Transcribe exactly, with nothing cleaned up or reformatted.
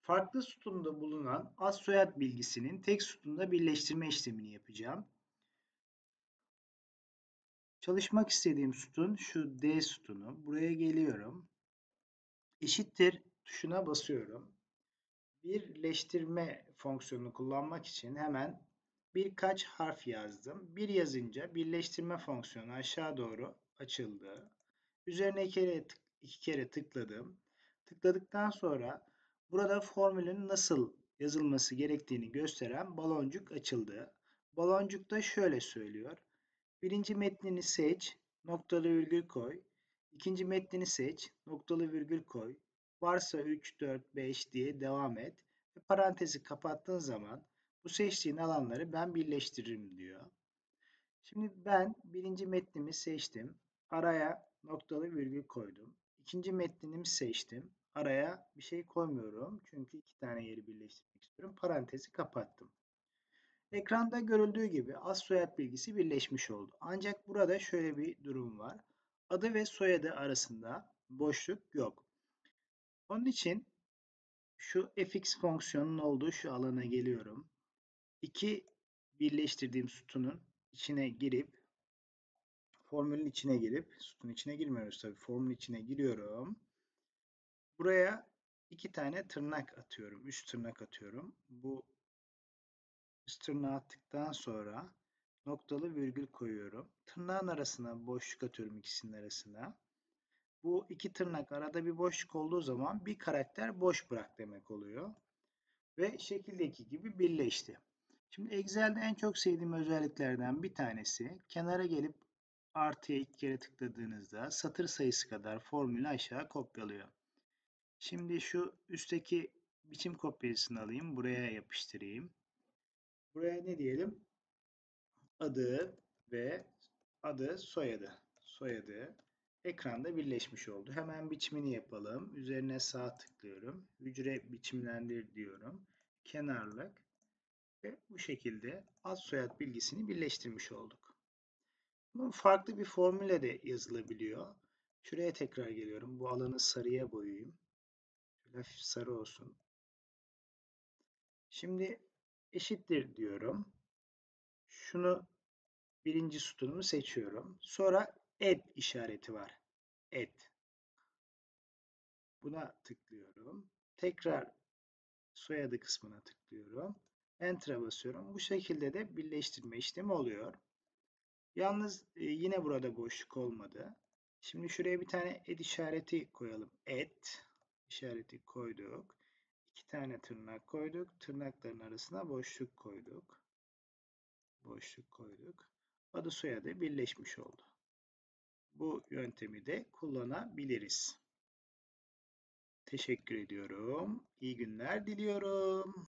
Farklı sütunda bulunan ad soyad bilgisinin tek sütunda birleştirme işlemini yapacağım. Çalışmak istediğim sütun şu D sütunu. Buraya geliyorum. Eşittir tuşuna basıyorum. Birleştirme fonksiyonunu kullanmak için hemen birkaç harf yazdım. Bir yazınca birleştirme fonksiyonu aşağı doğru açıldı. Üzerine iki kere, tık, iki kere tıkladım. Tıkladıktan sonra burada formülün nasıl yazılması gerektiğini gösteren baloncuk açıldı. Baloncuk da şöyle söylüyor. Birinci metnini seç, noktalı virgül koy. İkinci metnini seç, noktalı virgül koy. Varsa üç, dört, beş diye devam et. Ve parantezi kapattığın zaman bu seçtiğin alanları ben birleştiririm diyor. Şimdi ben birinci metnimi seçtim. Araya noktalı virgül koydum. İkinci metnimi seçtim. Araya bir şey koymuyorum. Çünkü iki tane yeri birleştirmek istiyorum. Parantezi kapattım. Ekranda görüldüğü gibi ad soyad bilgisi birleşmiş oldu. Ancak burada şöyle bir durum var. Adı ve soyadı arasında boşluk yok. Onun için şu fx fonksiyonunun olduğu şu alana geliyorum. İki birleştirdiğim sütunun içine girip formülün içine girip sütunun içine girmiyoruz tabii. Formülün içine giriyorum. Buraya iki tane tırnak atıyorum. Üst tırnak atıyorum. Bu üst tırnağı attıktan sonra noktalı virgül koyuyorum. Tırnağın arasına boşluk atıyorum ikisinin arasına. Bu iki tırnak arada bir boşluk olduğu zaman bir karakter boş bırak demek oluyor. Ve şekildeki gibi birleşti. Şimdi Excel'de en çok sevdiğim özelliklerden bir tanesi kenara gelip artıya iki kere tıkladığınızda satır sayısı kadar formülü aşağı kopyalıyor. Şimdi şu üstteki biçim kopyasını alayım. Buraya yapıştırayım. Buraya ne diyelim? Adı ve adı soyadı. Soyadı ekranda birleşmiş oldu. Hemen biçimini yapalım. Üzerine sağ tıklıyorum. Hücre biçimlendir diyorum. Kenarlık ve bu şekilde ad soyad bilgisini birleştirmiş olduk. Bu farklı bir formülle de yazılabiliyor. Şuraya tekrar geliyorum. Bu alanı sarıya boyayayım. Şöyle hafif sarı olsun. Şimdi eşittir diyorum. Şunu birinci sütunumu seçiyorum. Sonra add işareti var. Add. Buna tıklıyorum. Tekrar soyadı kısmına tıklıyorum. Enter'a basıyorum. Bu şekilde de birleştirme işlemi oluyor. Yalnız e, yine burada boşluk olmadı. Şimdi şuraya bir tane add işareti koyalım. Add işareti koyduk. İki tane tırnak koyduk. Tırnakların arasına boşluk koyduk. Boşluk koyduk. Adı soyadı birleşmiş oldu. Bu yöntemi de kullanabiliriz. Teşekkür ediyorum. İyi günler diliyorum.